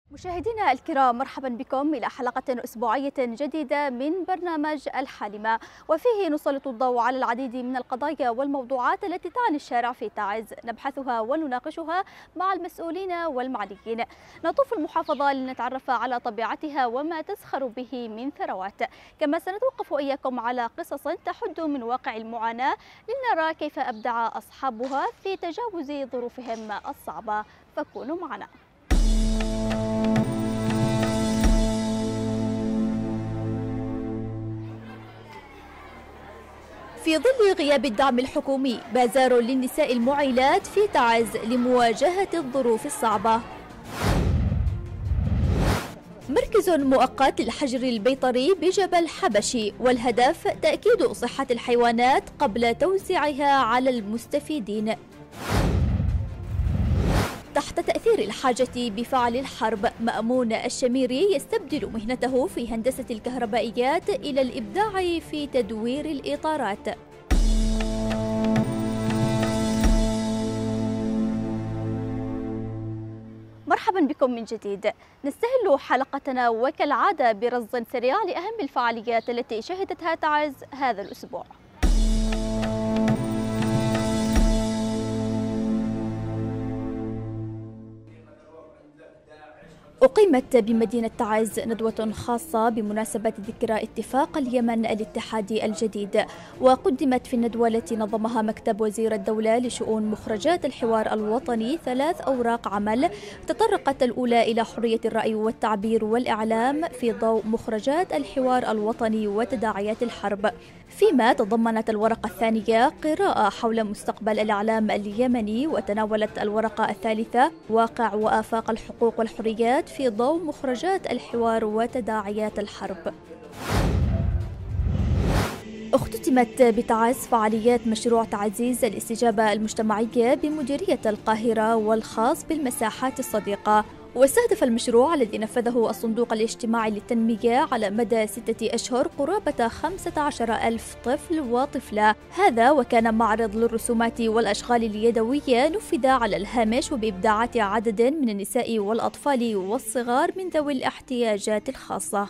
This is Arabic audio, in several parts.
مشاهدينا الكرام، مرحبا بكم إلى حلقة أسبوعية جديدة من برنامج الحالمة، وفيه نسلط الضوء على العديد من القضايا والموضوعات التي تعني الشارع في تعز، نبحثها ونناقشها مع المسؤولين والمعنيين. نطوف المحافظة لنتعرف على طبيعتها وما تزخر به من ثروات، كما سنتوقف إياكم على قصص تحد من واقع المعاناة لنرى كيف أبدع أصحابها في تجاوز ظروفهم الصعبة، فكونوا معنا. في ظل غياب الدعم الحكومي، بازار للنساء المعيلات في تعز لمواجهة الظروف الصعبة. مركز مؤقت للحجر البيطري بجبل حبشي، والهدف تأكيد صحة الحيوانات قبل توزيعها على المستفيدين. تحت تأثير الحاجة بفعل الحرب، مأمون الشميري يستبدل مهنته في هندسة الكهربائيات إلى الإبداع في تدوير الإطارات. مرحبا بكم من جديد. نستهل حلقتنا وكالعادة برصد سريع لأهم الفعاليات التي شهدتها تعز هذا الأسبوع. أقيمت بمدينة تعز ندوة خاصة بمناسبة ذكرى اتفاق اليمن الاتحادي الجديد، وقدمت في الندوة التي نظمها مكتب وزير الدولة لشؤون مخرجات الحوار الوطني 3 أوراق عمل، تطرقت الأولى إلى حرية الرأي والتعبير والإعلام في ضوء مخرجات الحوار الوطني وتداعيات الحرب، فيما تضمنت الورقة الثانية قراءة حول مستقبل الإعلام اليمني، وتناولت الورقة الثالثة واقع وآفاق الحقوق والحريات في ضوء مخرجات الحوار وتداعيات الحرب. اختتمت بتعز فعاليات مشروع تعزيز الاستجابة المجتمعية بمديرية القاهرة والخاص بالمساحات الصديقة، واستهدف المشروع الذي نفذه الصندوق الاجتماعي للتنمية على مدى 6 أشهر قرابة 15,000 طفل وطفلة. هذا وكان معرض للرسومات والأشغال اليدوية نفذ على الهامش وبإبداعات عدد من النساء والأطفال والصغار من ذوي الاحتياجات الخاصة.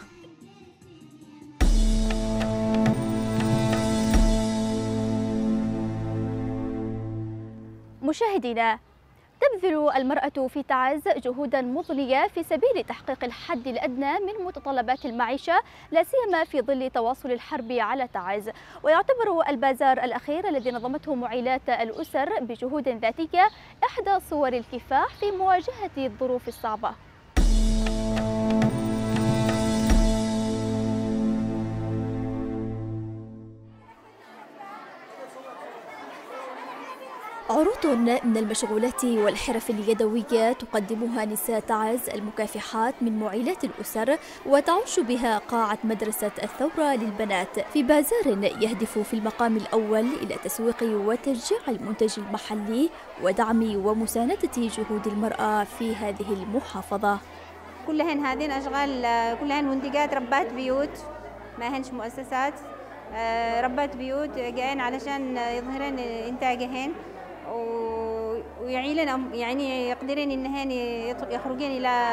مشاهدينا، تبذل المرأة في تعز جهودا مضنية في سبيل تحقيق الحد الأدنى من متطلبات المعيشة، لا سيما في ظل تواصل الحرب على تعز. ويعتبر البازار الأخير الذي نظمته معيلات الأسر بجهود ذاتية إحدى صور الكفاح في مواجهة الظروف الصعبة. عروض من المشغولات والحرف اليدوية تقدمها نساء تعز المكافحات من معيلات الأسر، وتعش بها قاعة مدرسة الثورة للبنات في بازار يهدف في المقام الأول إلى تسويق وتشجيع المنتج المحلي ودعم ومساندة جهود المرأة في هذه المحافظة. كلهن هذين أشغال، كلهن منتجات ربات بيوت، ما هنش مؤسسات، ربات بيوت جايين علشان يظهرن إنتاجهن ويعيلن، يعني يقدرين إنهن يخرجين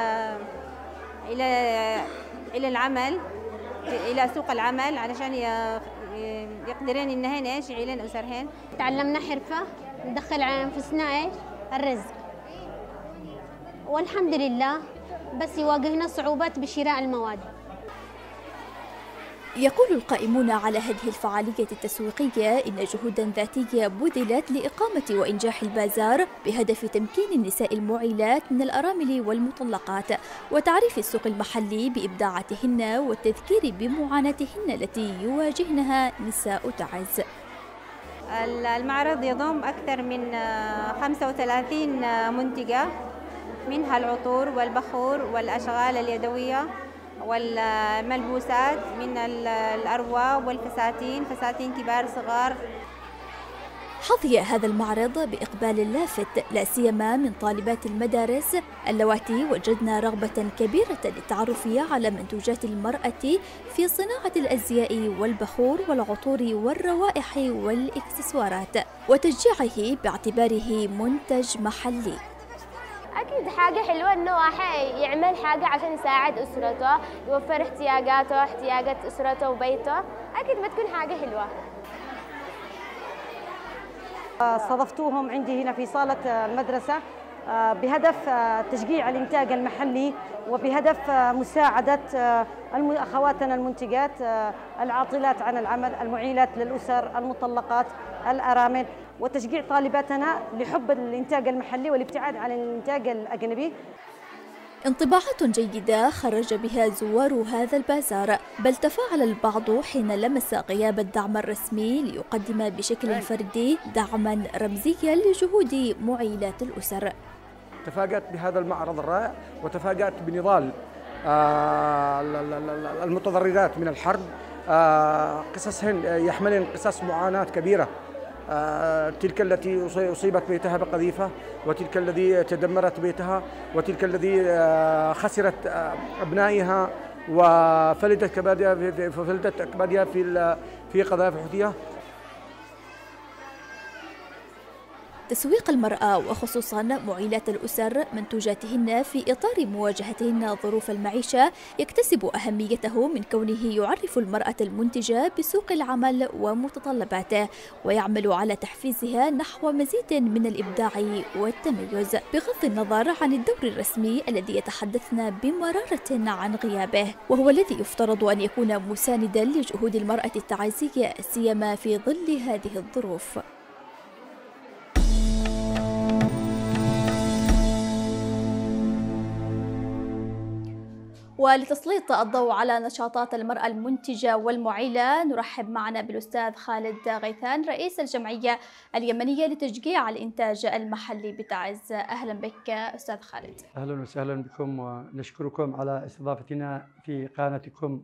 إلى العمل، إلى سوق العمل، علشان يقدرين إنهن إيش يعيلن أسرهن. تعلمنا حرفة ندخل على أنفسنا إيش الرزق، والحمد لله، بس يواجهنا صعوبات بشراء المواد. يقول القائمون على هذه الفعالية التسويقية إن جهودا ذاتية بذلت لإقامة وإنجاح البازار بهدف تمكين النساء المعيلات من الأرامل والمطلقات، وتعريف السوق المحلي بإبداعاتهن والتذكير بمعاناتهن التي يواجهنها نساء تعز. المعرض يضم أكثر من 35 منتجة، منها العطور والبخور والأشغال اليدوية والملبوسات، من الأرواب والفساتين، فساتين كبار صغار. حظي هذا المعرض بإقبال لافت، لا سيما من طالبات المدارس اللواتي وجدن رغبة كبيرة للتعرف على منتوجات المرأة في صناعة الأزياء والبخور والعطور والروائح والإكسسوارات، وتشجيعه باعتباره منتج محلي. أكيد حاجة حلوة إنه واحد يعمل حاجة عشان يساعد أسرته، يوفر احتياجاته، احتياجات أسرته وبيته، أكيد بتكون حاجة حلوة. استضفتوهم عندي هنا في صالة المدرسة بهدف تشجيع الإنتاج المحلي وبهدف مساعدة أخواتنا المنتجات العاطلات عن العمل، المعيلات للأسر، المطلقات، الأرامل، وتشجيع طالباتنا لحب الإنتاج المحلي والابتعاد عن الإنتاج الأجنبي. انطباعات جيدة خرج بها زوار هذا البازار، بل تفاعل البعض حين لمس غياب الدعم الرسمي ليقدم بشكل فردي دعما رمزيا لجهود معيلات الأسر. تفاجأت بهذا المعرض الرائع وتفاجأت بنضال المتضررات من الحرب، قصصهن يحملن قصص معاناة كبيرة، تلك التي أصيبت بيتها بقذيفة، وتلك الذي تدمرت بيتها، وتلك الذي خسرت أبنائها وفلتت أكبادها في قذائف حوثية. تسويق المرأة وخصوصا معيلات الأسر منتوجاتهن في إطار مواجهتهن ظروف المعيشة يكتسب أهميته من كونه يعرف المرأة المنتجة بسوق العمل ومتطلباته، ويعمل على تحفيزها نحو مزيد من الإبداع والتميز، بغض النظر عن الدور الرسمي الذي يتحدثن بمرارة عن غيابه، وهو الذي يفترض أن يكون مساندا لجهود المرأة التعازية سيما في ظل هذه الظروف. ولتسليط الضوء على نشاطات المرأة المنتجة والمعيلة نرحب معنا بالأستاذ خالد غيثان رئيس الجمعية اليمنية لتشجيع الإنتاج المحلي بتعز. أهلا بك أستاذ خالد. أهلا وسهلا بكم ونشكركم على استضافتنا في قناتكم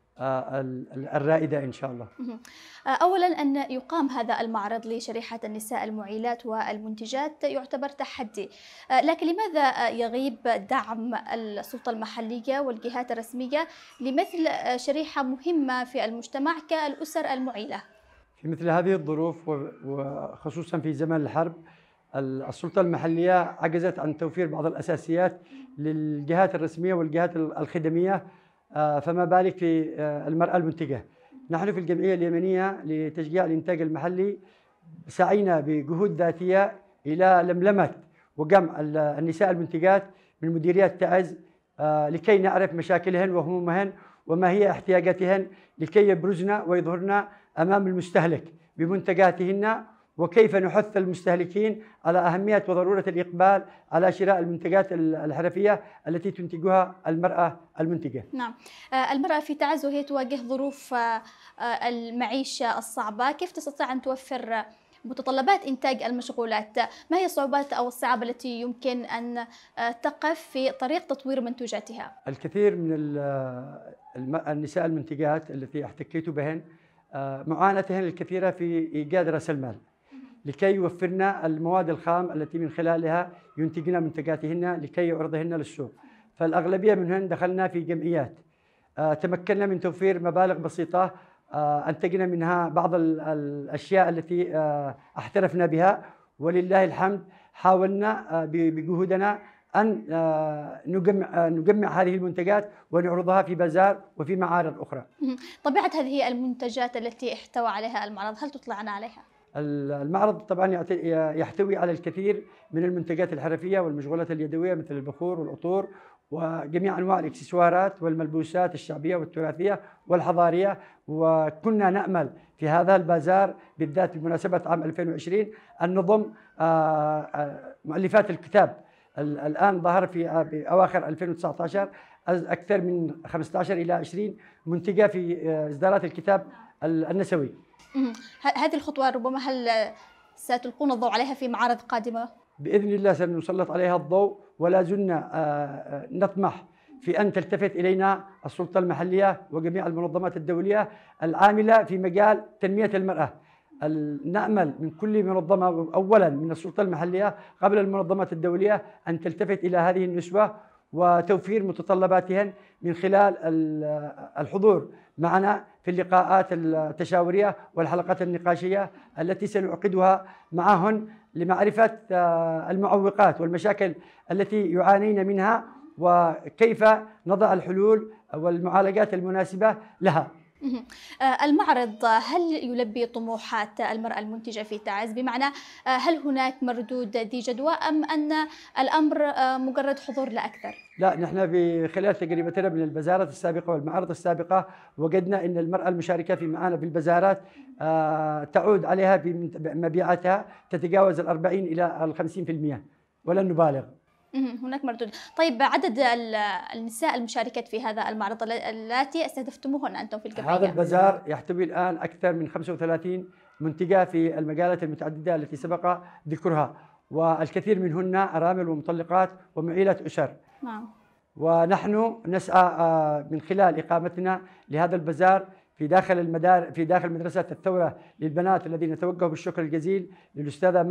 الرائدة إن شاء الله. أولا أن يقام هذا المعرض لشريحة النساء المعيلات والمنتجات يعتبر تحدي، لكن لماذا يغيب دعم السلطة المحلية والجهات الرسمية لمثل شريحة مهمة في المجتمع كالأسر المعيلة؟ في مثل هذه الظروف وخصوصا في زمن الحرب السلطة المحلية عجزت عن توفير بعض الأساسيات للجهات الرسمية والجهات الخدمية، فما بالك في المرأة المنتجة. نحن في الجمعية اليمنية لتشجيع الإنتاج المحلي سعينا بجهود ذاتية إلى لملمة وجمع النساء المنتجات من مديريات تعز لكي نعرف مشاكلهن وهمومهن وما هي احتياجاتهن، لكي يبرزن ويظهرن أمام المستهلك بمنتجاتهن، وكيف نحث المستهلكين على أهمية وضرورة الإقبال على شراء المنتجات الحرفية التي تنتجها المرأة المنتجة. نعم، المرأة في تعز وهي تواجه ظروف المعيشة الصعبة، كيف تستطيع أن توفر متطلبات إنتاج المشغولات؟ ما هي الصعوبات أو الصعاب التي يمكن أن تقف في طريق تطوير منتوجاتها؟ الكثير من النساء المنتجات التي احتكيت بهن معاناتهن الكثيرة في إيجاد رأس المال لكي يوفرنا المواد الخام التي من خلالها ينتجن منتجاتهن لكي يعرضهن للسوق. فالأغلبية منهن دخلنا في جمعيات، تمكنا من توفير مبالغ بسيطة، أنتجنا منها بعض الأشياء التي احترفنا بها، ولله الحمد حاولنا بجهودنا أن نجمع هذه المنتجات ونعرضها في بازار وفي معارض أخرى. طبيعة هذه المنتجات التي احتوى عليها المعرض، هل تطلعنا عليها؟ المعرض طبعا يحتوي على الكثير من المنتجات الحرفية والمشغولات اليدوية مثل البخور والعطور وجميع أنواع الإكسسوارات والملبوسات الشعبية والتراثية والحضارية. وكنا نأمل في هذا البازار بالذات بمناسبة عام 2020 أن نضم مؤلفات الكتاب. الآن ظهر في أواخر 2019 أكثر من 15 إلى 20 منتجة في إصدارات الكتاب النسوي. هذه الخطوة ربما هل ستلقون الضوء عليها في معارض قادمة؟ بإذن الله سنسلط عليها الضوء، ولا زلنا نطمح في أن تلتفت إلينا السلطة المحلية وجميع المنظمات الدولية العاملة في مجال تنمية المرأة. نأمل من كل منظمة أولا من السلطة المحلية قبل المنظمات الدولية أن تلتفت إلى هذه النسوة وتوفير متطلباتهن من خلال الحضور معنا في اللقاءات التشاورية والحلقات النقاشية التي سنعقدها معهن لمعرفة المعوقات والمشاكل التي يعانين منها وكيف نضع الحلول والمعالجات المناسبة لها. المعرض هل يلبي طموحات المرأة المنتجة في تعز؟ بمعنى هل هناك مردود ذي جدوى أم أن الأمر مجرد حضور لا أكثر؟ لا، نحن بخلال تجربتنا من البازارات السابقة والمعارض السابقة وجدنا أن المرأة المشاركة معنا في البازارات تعود عليها بمبيعاتها تتجاوز 40 إلى 50% ولن نبالغ. هناك مردود. طيب، عدد النساء المشاركات في هذا المعرض التي استهدفتموهن أنتم في الجمعية؟ هذا البازار يحتوي الآن أكثر من 35 منتجة في المجالات المتعددة التي سبق ذكرها، والكثير منهن أرامل ومطلقات ومعيلة أسر. نعم. ونحن نسعى من خلال إقامتنا لهذا البازار في داخل مدرسة الثورة للبنات الذي نتوجه بالشكر الجزيل للأستاذة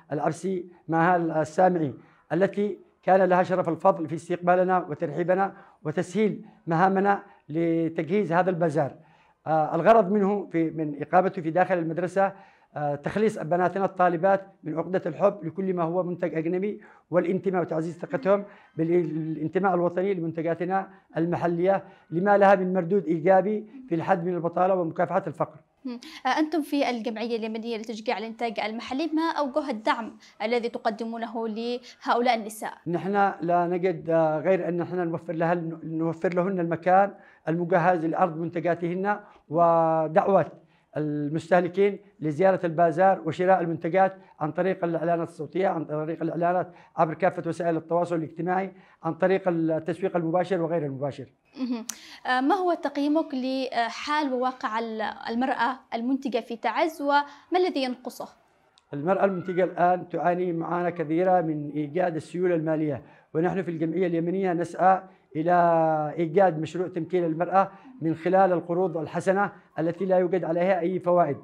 مها السامعي التي كان لها شرف الفضل في استقبالنا وترحيبنا وتسهيل مهامنا لتجهيز هذا البازار. الغرض منه من إقامته في داخل المدرسة تخليص بناتنا الطالبات من عقدة الحب لكل ما هو منتج أجنبي والانتماء وتعزيز ثقتهم بالانتماء الوطني لمنتجاتنا المحلية لما لها من مردود إيجابي في الحد من البطالة ومكافحة الفقر. أنتم في الجمعية اليمنية لتشجيع الإنتاج المحلي، ما أوجه الدعم الذي تقدمونه لهؤلاء النساء؟ نحن لا نجد غير أن نحن نوفر لهن المكان المجهز لعرض منتجاتهن ودعوة المستهلكين لزيارة البازار وشراء المنتجات عن طريق الإعلانات الصوتية، عن طريق الإعلانات عبر كافة وسائل التواصل الاجتماعي، عن طريق التسويق المباشر وغير المباشر. ما هو تقييمك لحال وواقع المرأة المنتجة في تعز وما الذي ينقصه؟ المرأة المنتجة الآن تعاني معاناة كثيرة من إيجاد السيولة المالية، ونحن في الجمعية اليمنية نسعى إلى إيجاد مشروع تمكين المرأة من خلال القروض الحسنة التي لا يوجد عليها أي فوائد.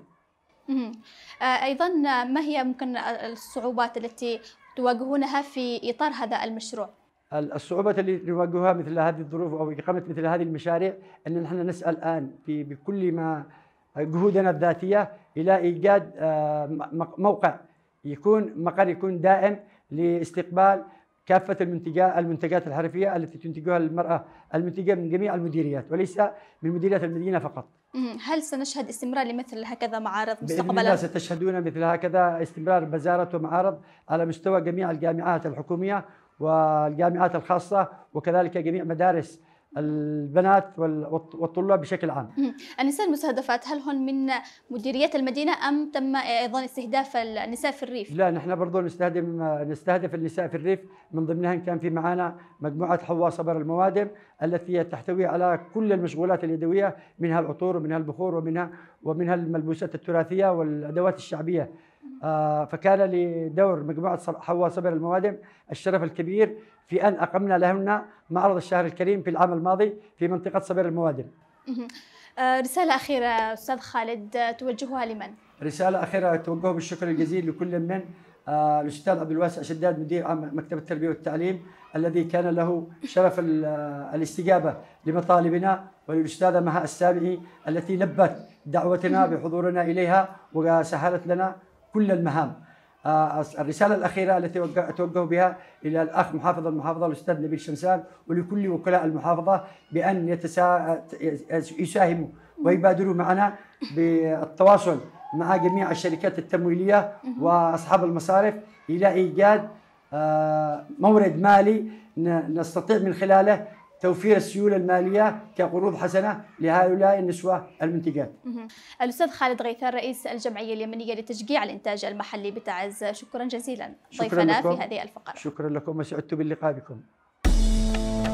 أيضا ما هي ممكن الصعوبات التي تواجهونها في إطار هذا المشروع؟ الصعوبات اللي نواجهها مثل هذه الظروف أو إقامة مثل هذه المشاريع أن نحن نسعى الآن بكل ما جهودنا الذاتية إلى إيجاد موقع مقر يكون دائم لاستقبال كافة المنتجات الحرفية التي تنتجها المرأة المنتجة من جميع المديريات وليس من مديريات المدينة فقط. هل سنشهد استمرار لمثل هكذا معارض مستقبلا؟ بإذن الله ستشهدون مثل هكذا استمرار بازارات ومعارض على مستوى جميع الجامعات الحكومية والجامعات الخاصة وكذلك جميع مدارس البنات والطلاب بشكل عام. النساء المستهدفات هل هن من مديريات المدينة أم تم أيضا استهداف النساء في الريف؟ لا، نحن برضو نستهدف النساء في الريف، من ضمنها كان في معنا مجموعة حواء صبر الموادم التي تحتوي على كل المشغولات اليدوية، منها العطور ومنها البخور ومنها الملبوسات التراثية والأدوات الشعبية. فكان لدور مجموعة حواء صبر الموادم الشرف الكبير في أن أقمنا لهن معرض الشهر الكريم في العام الماضي في منطقة صبر الموادم. رسالة أخيرة أستاذ خالد توجهها لمن؟ رسالة أخيرة توجه بالشكر الجزيل لكل من الأستاذ عبد الواسع شداد مدير عام مكتب التربية والتعليم الذي كان له شرف الاستجابة لمطالبنا، وللأستاذة مها السامعي التي لبت دعوتنا بحضورنا إليها وسهلت لنا كل المهام. الرسالة الأخيرة التي أتوجه بها إلى الأخ محافظ المحافظة الأستاذ نبيل شمسان ولكل وكلاء المحافظة بأن يساهموا ويبادروا معنا بالتواصل مع جميع الشركات التمويلية وأصحاب المصارف إلى إيجاد مورد مالي نستطيع من خلاله توفير السيولة المالية كقروض حسنة لهؤلاء النسوة المنتجات. الأستاذ خالد غيثار رئيس الجمعية اليمنية لتشجيع الإنتاج المحلي بتعز، شكرا جزيلا ضيفنا في هذه الفقرة. شكرا لكم وسعدت باللقاء بكم.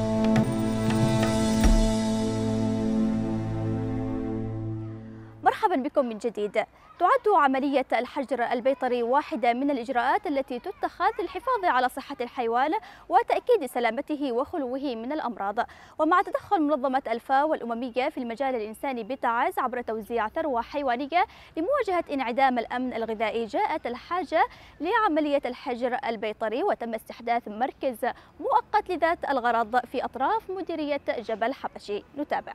مرحبا بكم من جديد. تعد عملية الحجر البيطري واحدة من الإجراءات التي تتخذ للحفاظ على صحة الحيوان وتأكيد سلامته وخلوه من الأمراض. ومع تدخل منظمة الفاو الأممية في المجال الإنساني بتعز عبر توزيع ثروة حيوانية لمواجهة انعدام الأمن الغذائي، جاءت الحاجة لعملية الحجر البيطري، وتم استحداث مركز مؤقت لذات الغرض في أطراف مديرية جبل حبشي. نتابع.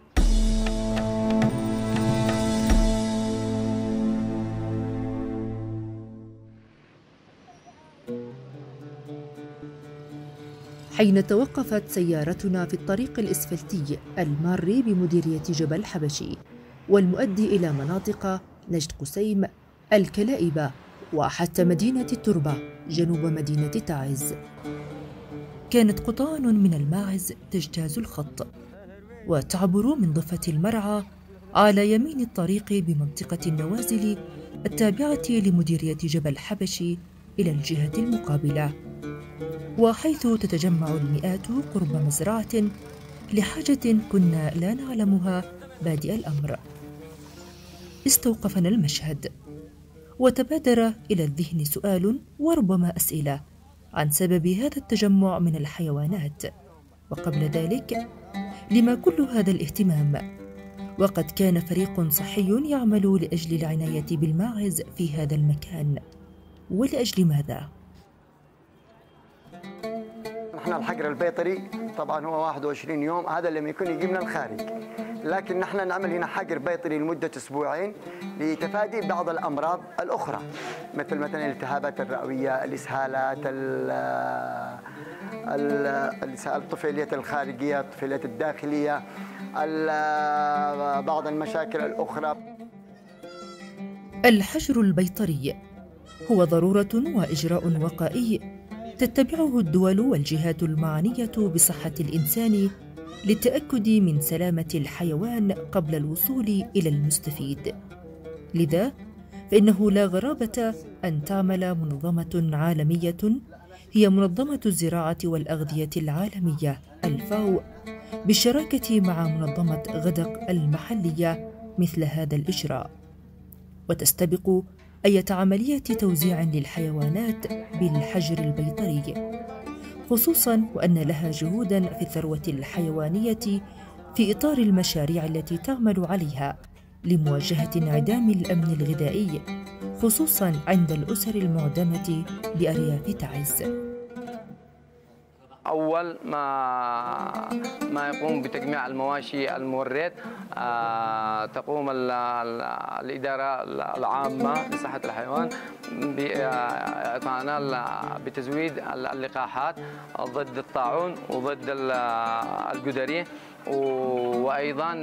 حين توقفت سيارتنا في الطريق الإسفلتي المار بمديرية جبل حبشي والمؤدي إلى مناطق نجد قسيم، الكلائبة، وحتى مدينة التربة جنوب مدينة تعز، كانت قطان من الماعز تجتاز الخط وتعبر من ضفة المرعى على يمين الطريق بمنطقة النوازل التابعة لمديرية جبل حبشي إلى الجهة المقابلة، وحيث تتجمع المئات قرب مزرعة لحاجة كنا لا نعلمها بادئ الأمر. استوقفنا المشهد وتبادر إلى الذهن سؤال وربما أسئلة عن سبب هذا التجمع من الحيوانات، وقبل ذلك لما كل هذا الاهتمام وقد كان فريق صحي يعمل لأجل العناية بالماعز في هذا المكان، ولأجل ماذا؟ نحن الحجر البيطري طبعا هو 21 يوم، هذا لما يكون يجي من الخارج، لكن نحن نعمل هنا حجر بيطري لمدة أسبوعين لتفادي بعض الأمراض الأخرى مثل الالتهابات الرئوية، الإسهالات، الطفيليات الخارجية، الطفيليات الداخلية، بعض المشاكل الأخرى. الحجر البيطري هو ضرورة وإجراء وقائي تتبعه الدول والجهات المعنية بصحة الإنسان للتأكد من سلامة الحيوان قبل الوصول إلى المستفيد. لذا فإنه لا غرابة أن تعمل منظمة عالمية هي منظمة الزراعة والأغذية العالمية الفاو بالشراكة مع منظمة غدق المحلية مثل هذا الإجراء، وتستبق أي عملية توزيع للحيوانات بالحجر البيطري، خصوصاً وأن لها جهوداً في الثروة الحيوانية في إطار المشاريع التي تعمل عليها لمواجهة انعدام الأمن الغذائي، خصوصاً عند الأسر المعدمة بأرياف تعز. أول ما يقوم بتجميع المواشي المورد، تقوم الإدارة العامة لصحة الحيوان بإعطائنا بتزويد اللقاحات ضد الطاعون وضد الجدري، وأيضا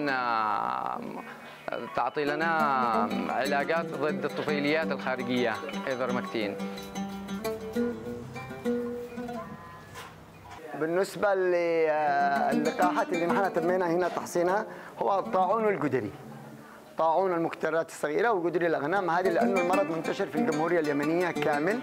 تعطي لنا علاجات ضد الطفيليات الخارجية إيفرمكتين. بالنسبة للقاحات اللي نحن تمينا هنا تحصينها هو الطاعون والجدري، طاعون المكترات الصغيرة وجدري الأغنام، هذه لأنه المرض منتشر في الجمهورية اليمنية كامل.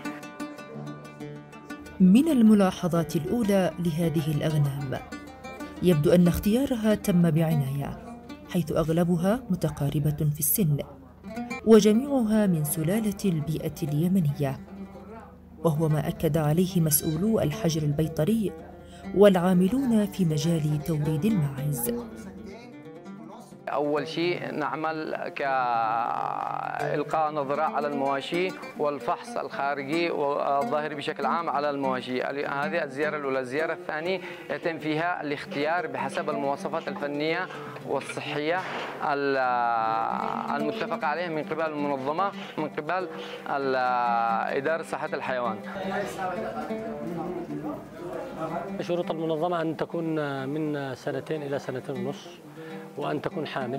من الملاحظات الأولى لهذه الأغنام يبدو أن اختيارها تم بعناية، حيث أغلبها متقاربة في السن وجميعها من سلالة البيئة اليمنية، وهو ما أكد عليه مسؤولو الحجر البيطري والعاملون في مجال توريد الماعز. أول شيء نعمل كإلقاء نظرة على المواشي والفحص الخارجي والظاهري بشكل عام على المواشي، هذه الزيارة الأولى. الزيارة الثانية يتم فيها الاختيار بحسب المواصفات الفنية والصحية المتفق عليها من قبل المنظمة، من قبل إدارة صحة الحيوان. شروط المنظمة أن تكون من 2 إلى 2.5 سنة، وأن تكون حامل.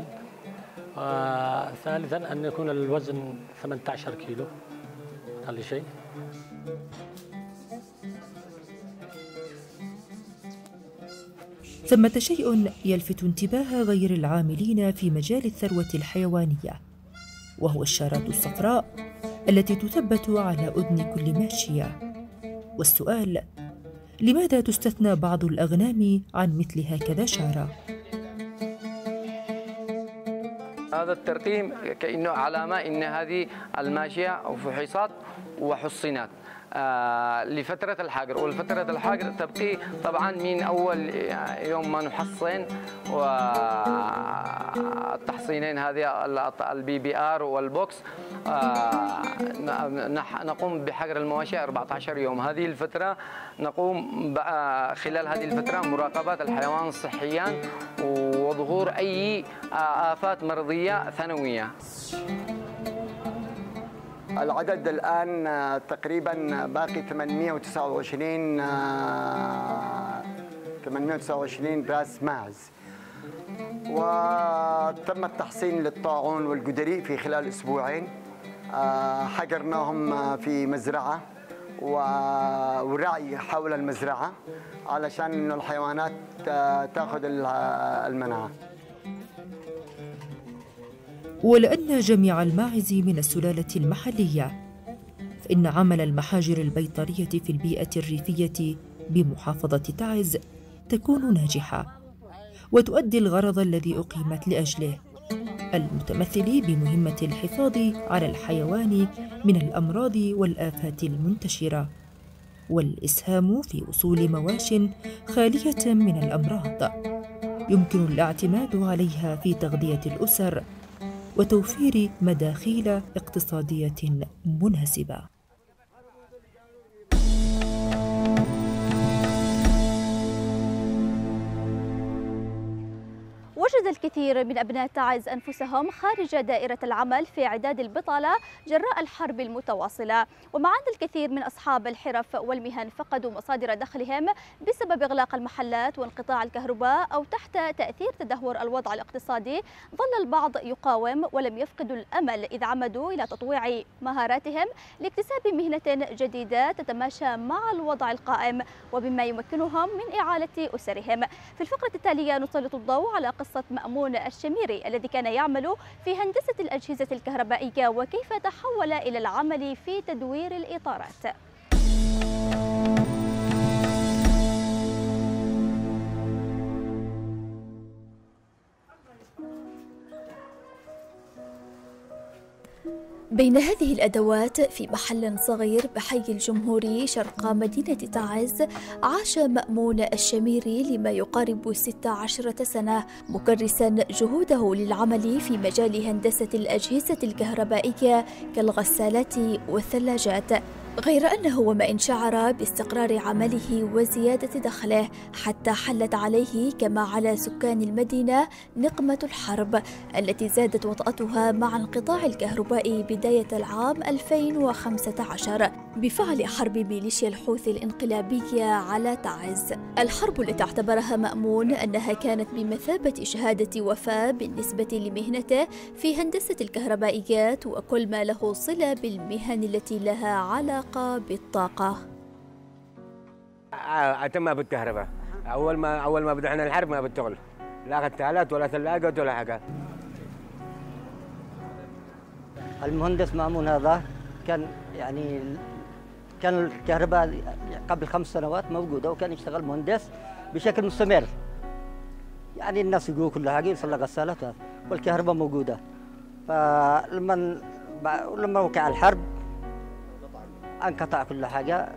ثالثاً أن يكون الوزن 18 كيلو أقل شيء. ثمة شيء يلفت انتباه غير العاملين في مجال الثروة الحيوانية، وهو الشارات الصفراء التي تثبت على أذن كل ماشية. والسؤال: لماذا تستثنى بعض الأغنام عن مثل هكذا شارة؟ هذا الترقيم كأنه علامة إن هذه الماشية فحيصات وحصينات لفترة الحجر، والفترة الحجر تبقي طبعا من أول يوم ما نحصن، والتحصينين هذه البي بي ار والبوكس نقوم بحجر المواشي 14 يوم. هذه الفترة نقوم خلال هذه الفترة مراقبة الحيوان صحيا وظهور أي آفات مرضية ثانوية. العدد الآن تقريبا باقي 829 راس ماعز، وتم التحصين للطاعون والجدري في خلال أسبوعين. حجرناهم في مزرعة ورعي حول المزرعة علشان إنه الحيوانات تأخذ المناعة. ولأن جميع الماعز من السلالة المحلية، فإن عمل المحاجر البيطرية في البيئة الريفية بمحافظة تعز تكون ناجحة وتؤدي الغرض الذي أقيمت لأجله، المتمثل بمهمة الحفاظ على الحيوان من الأمراض والآفات المنتشرة، والإسهام في وصول مواش خالية من الأمراض يمكن الاعتماد عليها في تغذية الأسر وتوفير مداخيل اقتصادية مناسبة. وجد الكثير من أبناء تعز أنفسهم خارج دائرة العمل في إعداد البطالة جراء الحرب المتواصلة، ومع أن الكثير من أصحاب الحرف والمهن فقدوا مصادر دخلهم بسبب إغلاق المحلات وانقطاع الكهرباء أو تحت تأثير تدهور الوضع الاقتصادي، ظل البعض يقاوم ولم يفقدوا الأمل إذ عمدوا إلى تطويع مهاراتهم لاكتساب مهنة جديدة تتماشى مع الوضع القائم وبما يمكنهم من إعالة أسرهم. في الفقرة التالية نسلط الضوء على قصة مأمون الشميري الذي كان يعمل في هندسة الأجهزة الكهربائية وكيف تحول إلى العمل في تدوير الإطارات. بين هذه الأدوات في محل صغير بحي الجمهوري شرق مدينة تعز عاش مأمون الشميري لما يقارب 16 سنة مكرسا جهوده للعمل في مجال هندسة الأجهزة الكهربائية كالغسالات والثلاجات، غير أنه وما إن شعر باستقرار عمله وزيادة دخله حتى حلت عليه كما على سكان المدينة نقمة الحرب التي زادت وطأتها مع انقطاع الكهرباء بداية العام 2015 بفعل حرب ميليشيا الحوثي الانقلابية على تعز. الحرب التي اعتبرها مأمون أنها كانت بمثابة شهادة وفاة بالنسبة لمهنته في هندسة الكهربائيات وكل ما له صلة بالمهن التي لها علاقة بالطاقة. أتم بالكهرباء أول ما بدأنا الحرب ما بتشتغل، لا غسالات ولا ثلاجات ولا حاجة. المهندس مأمون هذا كان كان الكهرباء قبل 5 سنوات موجودة وكان يشتغل مهندس بشكل مستمر. يعني الناس يقولوا كل حاجة يصلح غسالات والكهرباء موجودة. فلما وقع الحرب انقطع كل حاجة.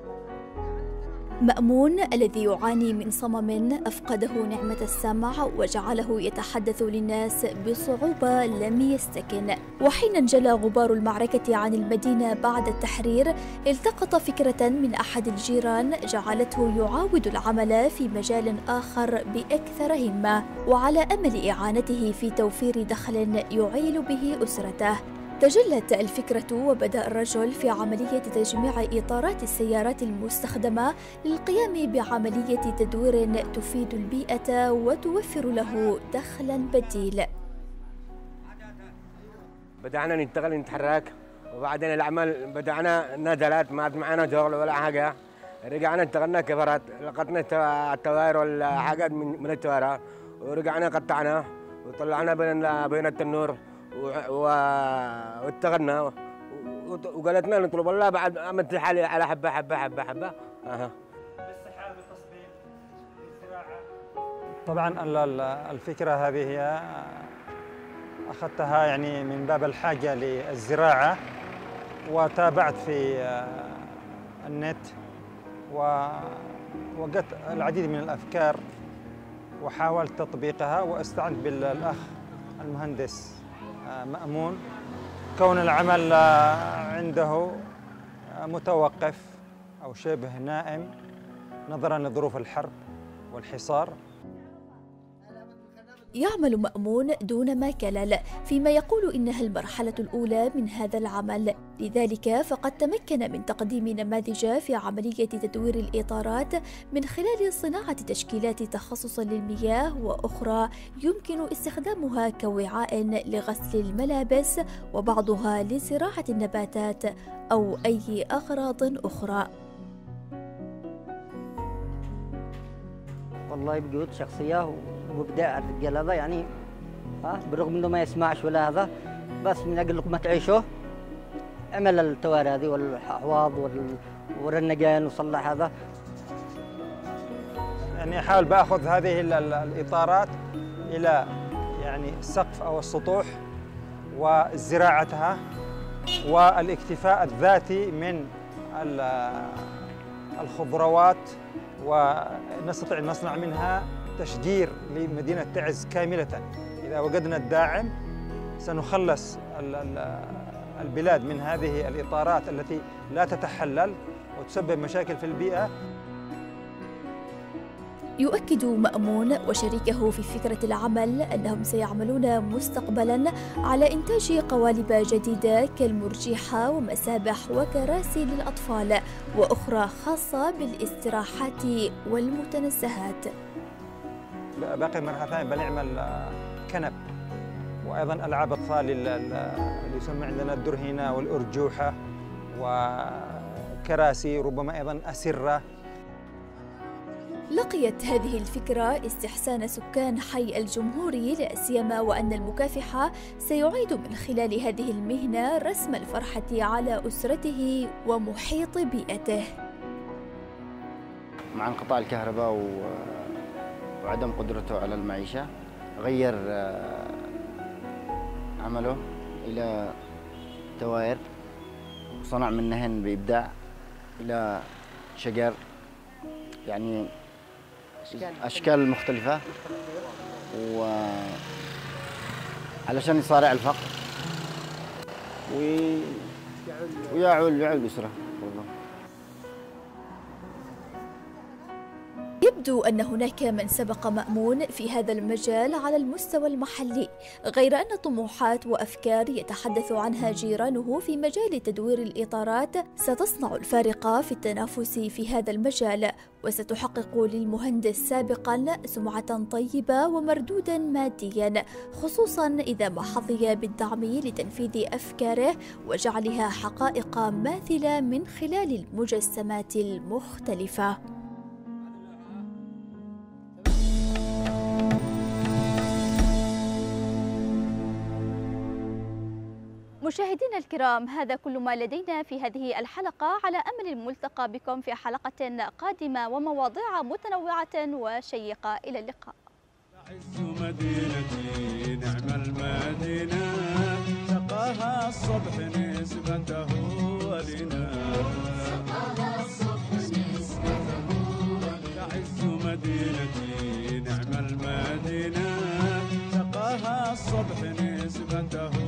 مأمون الذي يعاني من صمم أفقده نعمة السمع وجعله يتحدث للناس بصعوبة لم يستكن، وحين انجلى غبار المعركة عن المدينة بعد التحرير التقط فكرة من أحد الجيران جعلته يعاود العمل في مجال آخر بأكثر همة وعلى أمل إعانته في توفير دخل يعيل به أسرته. تجلت الفكرة وبدأ الرجل في عملية تجميع إطارات السيارات المستخدمة للقيام بعملية تدوير تفيد البيئة وتوفر له دخلاً بديل. بدأنا نشتغل نتحرك وبعدين الأعمال بدأنا نزلات ما معنا شغل ولا حاجة، رجعنا اشتغلنا كفرات لقطنا التوائر والحاجات من التوائر ورجعنا قطعنا وطلعنا بين التنور واشتغلنا وقالتنا نطلب الله بعد عملت حالي على حبه حبه حبه حبه. طبعا الفكره هذه هي أخذتها يعني من باب الحاجة للزراعة، وتابعت في النت ووجدت العديد من الأفكار وحاولت تطبيقها، واستعنت بالأخ المهندس مأمون. كون العمل عنده متوقف أو شبه نائم نظراً لظروف الحرب والحصار. يعمل مأمون دون ما كلل، فيما يقول إنها المرحلة الأولى من هذا العمل، لذلك فقد تمكن من تقديم نماذج في عملية تدوير الإطارات من خلال صناعة تشكيلات تخصص للمياه، وأخرى يمكن استخدامها كوعاء لغسل الملابس، وبعضها لزراعة النباتات أو أي أغراض أخرى. والله بجهود شخصية ومبدع الرجال هذا، يعني بالرغم انه ما يسمعش ولا هذا، بس من اجل لقمة عيشه عمل التواري هذه والاحواض والرنجان وصلح هذا. يعني احاول باخذ هذه الاطارات الى يعني السقف او السطوح وزراعتها والاكتفاء الذاتي من الخضروات، ونستطيع أن نصنع منها تشجير لمدينة تعز كاملة. إذا وجدنا الداعم سنخلص البلاد من هذه الإطارات التي لا تتحلل وتسبب مشاكل في البيئة. يؤكد مأمون وشريكه في فكرة العمل أنهم سيعملون مستقبلاً على إنتاج قوالب جديدة كالمرجيحة ومسابح وكراسي للأطفال، وأخرى خاصة بالاستراحات والمتنزهات. باقي مرحلة ثانية بنعمل كنب، وأيضاً ألعاب أطفال اللي يسمى عندنا الدرهينة والأرجوحة، وكراسي ربما أيضاً أسرة. لقيت هذه الفكرة استحسان سكان حي الجمهوري، لا سيما وأن المكافح سيعيد من خلال هذه المهنة رسم الفرحة على أسرته ومحيط بيئته. مع انقطاع الكهرباء وعدم قدرته على المعيشة، غير عمله إلى توائر وصنع منهن بإبداع إلى شجر، يعني أشكال مختلفة، وعلشان يصارع الفقر ويعول الأسرة. يبدو أن هناك من سبق مأمون في هذا المجال على المستوى المحلي، غير أن طموحات وأفكار يتحدث عنها جيرانه في مجال تدوير الإطارات ستصنع الفارق في التنافس في هذا المجال، وستحقق للمهندس سابقا سمعة طيبة ومردودا ماديا، خصوصا إذا ما حظي بالدعم لتنفيذ أفكاره وجعلها حقائق ماثلة من خلال المجسمات المختلفة. مشاهدينا الكرام، هذا كل ما لدينا في هذه الحلقة، على أمل الملتقى بكم في حلقة قادمة ومواضيع متنوعة وشيقة. إلى اللقاء. تعز مدينتي نعم المدينة، سقاها الصبح نسبته ولنا، تعز مدينتي نعم المدينة، سقاها الصبح نسبته